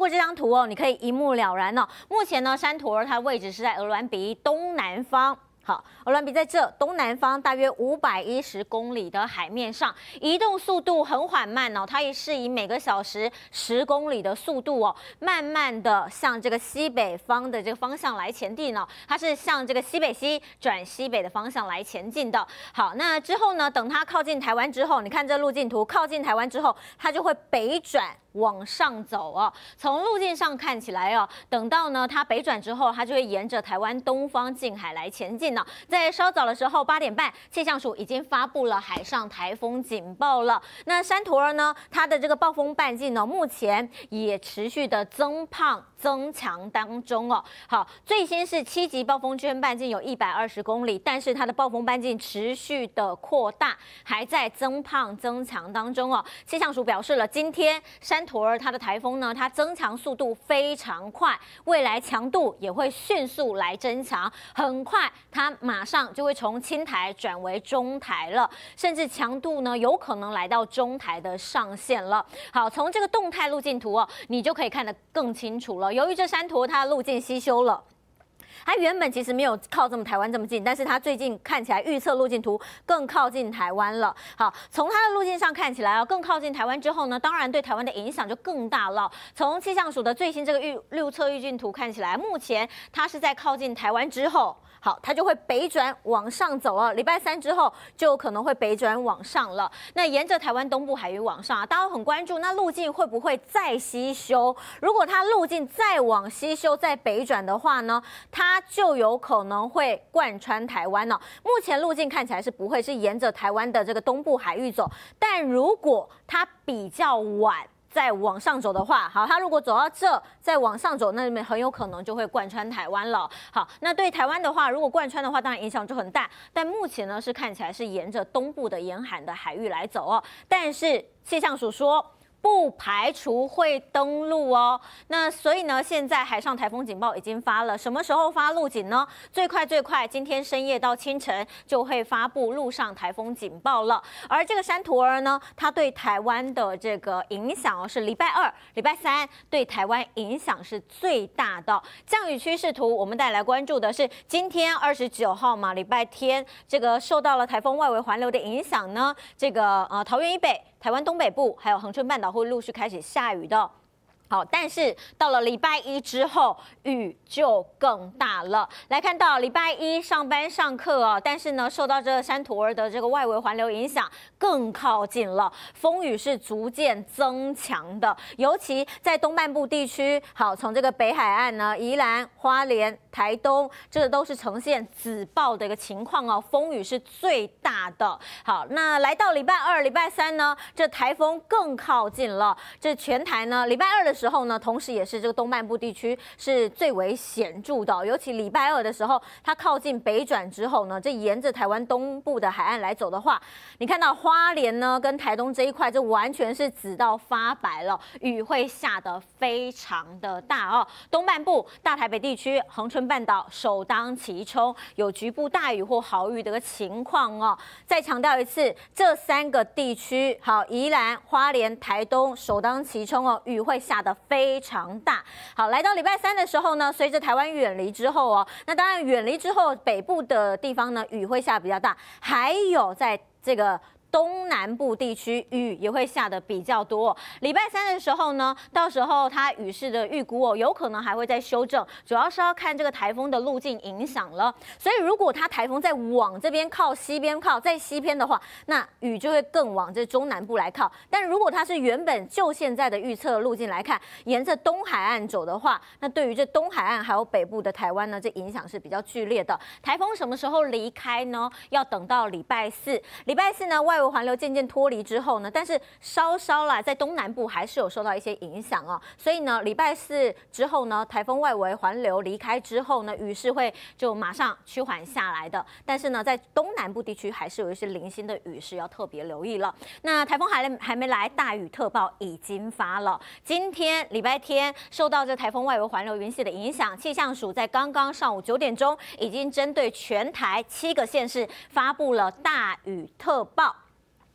过这张图哦，你可以一目了然哦。目前呢，山图儿它的位置是在鹅銮鼻东南方。 好，鹅銮鼻在这东南方大约510公里的海面上，移动速度很缓慢哦，它也是以每个小时10公里的速度哦，慢慢的向这个西北方的这个方向来前进哦，它是向这个西北西转西北的方向来前进的。好，那之后呢，等它靠近台湾之后，你看这路径图，靠近台湾之后，它就会北转。 往上走哦，从路径上看起来哦，等到呢它北转之后，它就会沿着台湾东方近海来前进了。在稍早的时候8点半，气象署已经发布了海上台风警报了。那山图儿呢，它的这个暴风半径呢，目前也持续的增强当中哦。好，最新是7级暴风圈半径有120公里，但是它的暴风半径持续的扩大，还在增强当中哦。气象署表示了，今天山图儿它的台风呢，它增强速度非常快，未来强度也会迅速来增强，很快它马上就会从轻台转为中台了，甚至强度呢有可能来到中台的上限了。好，从这个动态路径图哦，你就可以看得更清楚了。由于这山图它的路径西修了。 它原本其实没有靠这么台湾这么近，但是它最近看起来预测路径图更靠近台湾了。好，从它的路径上看起来啊，更靠近台湾之后呢，当然对台湾的影响就更大了。从气象署的最新这个预测预境图看起来，目前它是在靠近台湾之后。 好，它就会北转往上走了。礼拜3之后就可能会北转往上了。那沿着台湾东部海域往上啊，大家很关注，那路径会不会再西修？如果它路径再往西修、再北转的话呢，它就有可能会贯穿台湾了。目前路径看起来是不会，是沿着台湾的这个东部海域走。但如果它比较晚， 再往上走的话，好，它如果走到这，再往上走，那很有可能就会贯穿台湾了。好，那对台湾的话，如果贯穿的话，当然影响就很大。但目前呢，是看起来是沿着东部的沿海的海域来走哦。但是气象署说， 不排除会登陆哦。那所以呢，现在海上台风警报已经发了，什么时候发陆警呢？最快，今天深夜到清晨就会发布陆上台风警报了。而这个山图儿呢，它对台湾的这个影响哦，是礼拜2、礼拜3对台湾影响是最大的。降雨趋势图，我们带来关注的是今天29号嘛，礼拜天，这个受到了台风外围环流的影响呢，这个桃园以北。 台湾东北部还有恒春半岛会陆续开始下雨的。 好，但是到了礼拜1之后，雨就更大了。来看到礼拜1上班上课哦，但是呢，受到这山图儿的这个外围环流影响，更靠近了，风雨是逐渐增强的。尤其在东半部地区，好，从这个北海岸呢，宜兰、花莲、台东，这个都是呈现紫爆的一个情况哦，风雨是最大的。好，那来到礼拜2、礼拜3呢，这台风更靠近了。这全台呢，礼拜2的时候呢，同时也是这个东半部地区是最为显著的，尤其礼拜2的时候，它靠近北转之后呢，这沿着台湾东部的海岸来走的话，你看到花莲呢跟台东这一块，这完全是紫到发白了，雨会下得非常的大哦。东半部大台北地区、恒春半岛首当其冲，有局部大雨或豪雨的个情况哦。再强调一次，这3个地区，好，宜兰、花莲、台东首当其冲哦，雨会下得非常大。好，来到礼拜3的时候呢，随着台湾远离之后哦，那当然远离之后，北部的地方呢，雨会下比较大，还有在这个东南部地区雨也会下得比较多。礼拜3的时候呢，到时候它雨势的预估有可能还会再修正，主要是要看这个台风的路径影响了。所以如果它台风再往这边靠、西边靠、再西偏的话，那雨就会更往这中南部来靠。但如果它是原本就现在的预测路径来看，沿着东海岸走的话，那对于这东海岸还有北部的台湾呢，这影响是比较剧烈的。台风什么时候离开呢？要等到礼拜4。礼拜4呢，外围环流渐渐脱离之后呢，但是稍稍啦，在东南部还是有受到一些影响哦。所以呢，礼拜4之后呢，台风外围环流离开之后呢，雨势会就马上趋缓下来的。但是呢，在东南部地区还是有一些零星的雨势要特别留意了。那台风还没来，大雨特报已经发了。今天礼拜天受到这台风外围环流云系的影响，气象署在刚刚上午9点钟已经针对全台7个县市发布了大雨特报。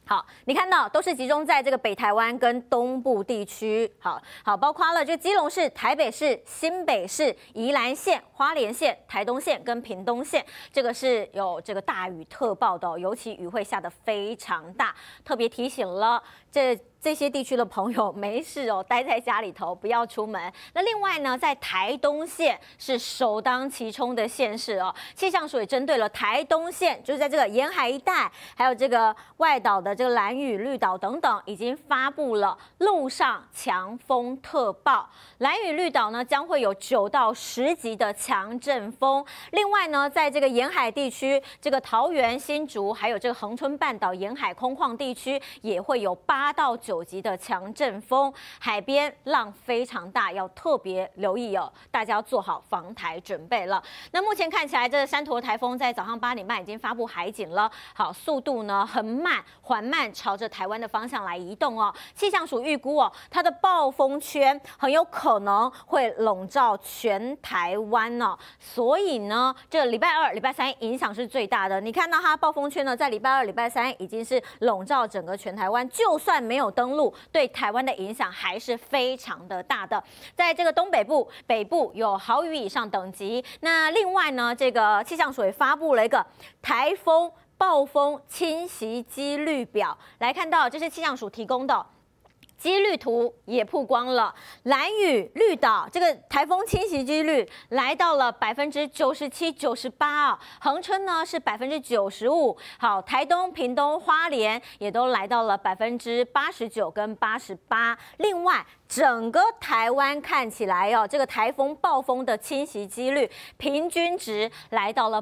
好，你看到都是集中在这个北台湾跟东部地区，好，包括了这基隆市、台北市、新北市、宜兰县、花莲县、台东县跟屏东县，这个是有这个大雨特报的，尤其雨会下得非常大，特别提醒了这些地区的朋友没事哦，待在家里头，不要出门。那另外呢，在台东县是首当其冲的县市哦，气象署也针对了台东县，就是在这个沿海一带，还有这个外岛的这个兰屿、绿岛等等，已经发布了陆上强风特报。兰屿、绿岛呢将会有9到10级的强阵风。另外呢，在这个沿海地区，这个桃园、新竹，还有这个恒春半岛沿海空旷地区，也会有8到9级的强阵风，海边浪非常大，要特别留意哦，大家要做好防台准备了。那目前看起来，这个山陀台风在早上8点半已经发布海警了，好，速度呢很慢，缓慢朝着台湾的方向来移动哦。气象署预估哦，它的暴风圈很有可能会笼罩全台湾哦，所以呢，这礼拜2、礼拜3影响是最大的。你看到它暴风圈呢，在礼拜2、礼拜3已经是笼罩整个全台湾，就算没有登陆，对台湾的影响还是非常的大的。在这个东北部、北部有豪雨以上等级。那另外呢，这个气象署也发布了一个台风暴风侵袭几率表，来看到这是气象署提供的。几率图也曝光了，兰屿、绿岛这个台风侵袭几率来到了97%、98%啊，恒春呢是95%，好，台东、屏东、花莲也都来到了89%跟88%。另外，整个台湾看起来哦，这个台风暴风的侵袭几率平均值来到了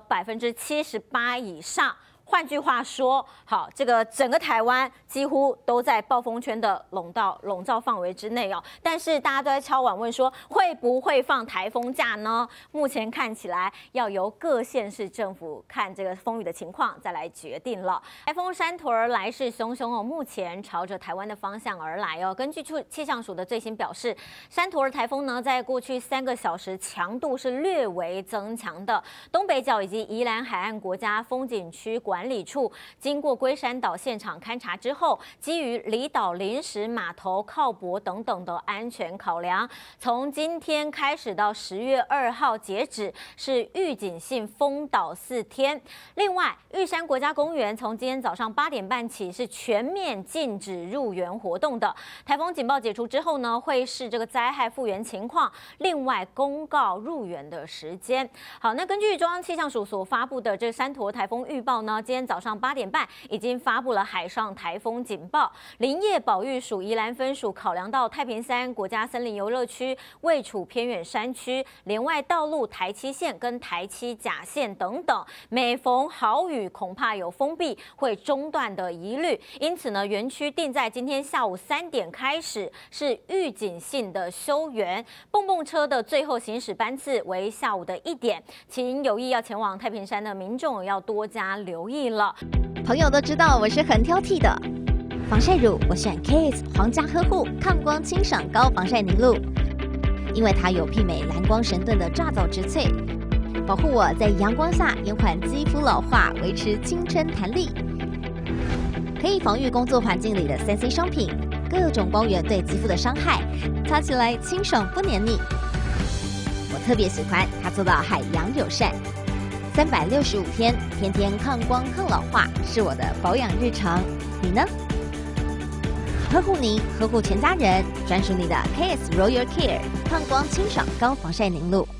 78%以上。换句话说，好，这个整个台湾几乎都在暴风圈的笼罩范围之内哦。但是大家都在敲碗问说，会不会放台风假呢？目前看起来要由各县市政府看这个风雨的情况再来决定了。台风山陀儿来势汹汹哦，目前朝着台湾的方向而来哦。根据气象署的最新表示，山陀儿台风呢，在过去3个小时强度是略微增强的，东北角以及宜兰海岸国家风景区管理处经过龟山岛现场勘查之后，基于离岛临时码头靠泊等等的安全考量，从今天开始到10月2号截止是预警性封岛4天。另外，玉山国家公园从今天早上8点半起是全面禁止入园活动的。台风警报解除之后呢，会视这个灾害复原情况，另外公告入园的时间。好，那根据中央气象署所发布的这山陀台风预报呢，今天早上8点半已经发布了海上台风警报，林业保育署宜兰分署考量到太平山国家森林游乐区位处偏远山区，连外道路台七线跟台七甲线等等，每逢豪雨恐怕有封闭会中断的疑虑，因此呢，园区定在今天下午3点开始是预警性的休园，蹦蹦车的最后行驶班次为下午的1点，请有意要前往太平山的民众要多加留意了。 朋友都知道我是很挑剔的，防晒乳我选 KISS 皇家呵护抗光清爽高防晒凝露，因为它有媲美蓝光神盾的抓藻植萃，保护我在阳光下延缓肌肤老化，维持青春弹力，可以防御工作环境里的3C 商品各种光源对肌肤的伤害，擦起来清爽不黏腻。我特别喜欢它做到海洋友善。365天，天天抗光抗老化，是我的保养日常。你呢？呵护你，呵护全家人，专属你的 KISS Royal Care 抗光清爽高防晒凝露。